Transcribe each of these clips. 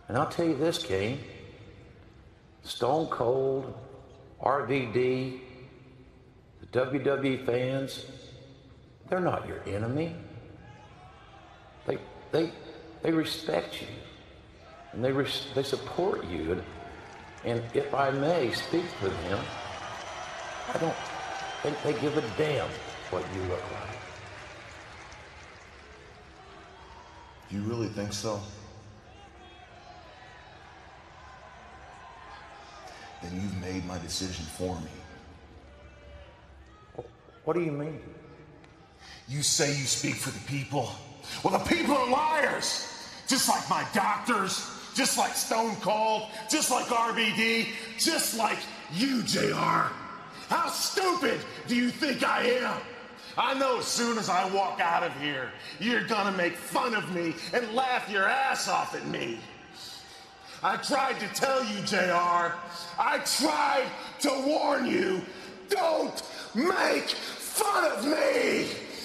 And I'll tell you this, Kane. Stone Cold, RVD, the WWE fans, they're not your enemy. They respect you, and they support you. And if I may speak for them, I don't think they give a damn what you look like. You really think so? Then you've made my decision for me. What do you mean? You say you speak for the people. Well, the people are liars! Just like my doctors, just like Stone Cold, just like RVD, just like you, JR. How stupid do you think I am? I know as soon as I walk out of here, you're gonna make fun of me and laugh your ass off at me. I tried to tell you, JR. I tried to warn you. Don't make fun of me!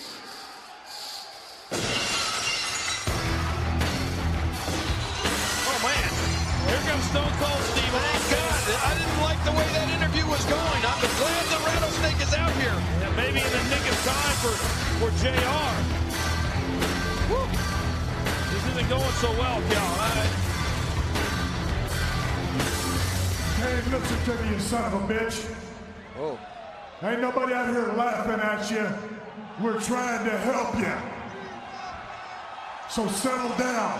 Oh, man. Here comes Stone Cold Steve. Thank God. I didn't like the way that interview was going. I'm glad the Rattlesnake is out here. Yeah, maybe in the nick of time for JR. Woo. This isn't going so well, Cal. Hey, listen to me, you son of a bitch. Oh. Ain't nobody out here laughing at you. We're trying to help you. So settle down.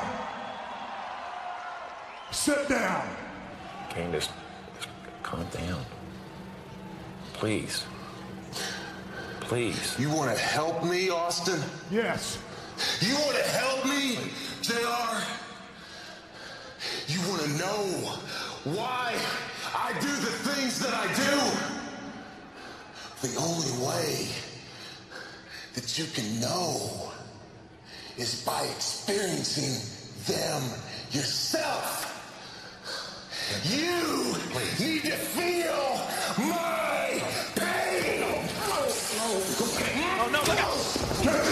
Sit down. Kane, just calm down. Please. Please. You want to help me, Austin? Yes. You want to help me, JR? You want to know why I do the things that I do? The only way that you can know is by experiencing them yourself. You need to feel my pain. Oh, no, look out.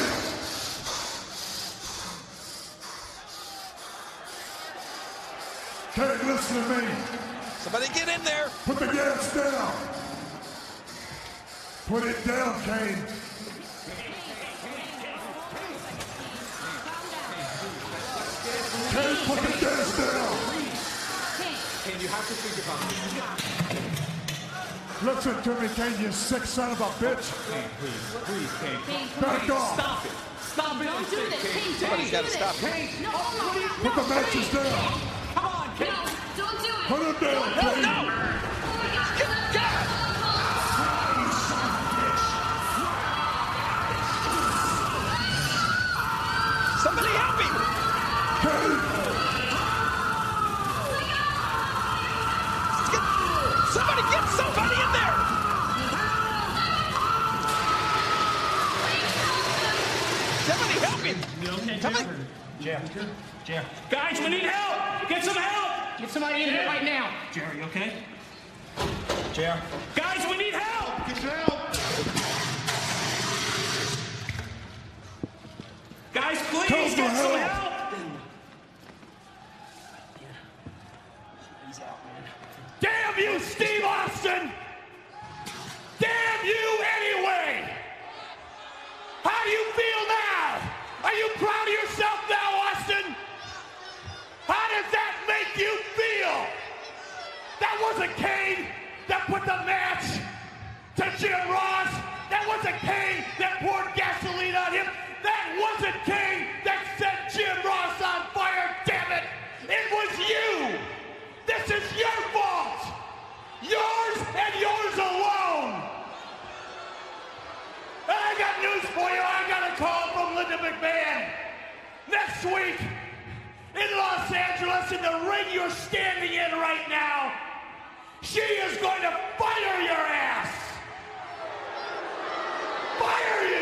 Kane, listen to me. Somebody get in there. Put the gas down. Put it down, Kane. Kane, put the gas down. Kane, you have to think about it. Listen to me, Kane, you sick son of a bitch. Kane, please, Kane. Back off. Stop it. Stop it. Don't do this, Kane. Somebody's got to stop him. Kane. No, Put the matches down. Come on, Kane. no, don't do it. Put them down, Kane. No. Somebody help me. Somebody get somebody in there. Somebody help me. Somebody. Jerry. Guys, we need help. Get some help. Get somebody in here right now. Jerry, you okay? Jerry. Guys, we need help. Get some help. Guys, please Come get for some help. help. Damn you, Steve Austin! Damn you anyway! How do you feel now? Are you proud of yourself now, Austin? How does that make you feel? That wasn't Kane that put the match to Jim Ross. That wasn't Kane that poured gasoline on him. That wasn't Kane that set Jim Ross on fire, damn it! It was you! This is your fault! Yours and yours alone! And I got news for you. I got a call from Linda McMahon. Next week, in Los Angeles, in the ring you're standing in right now, she is going to fire your ass! Fire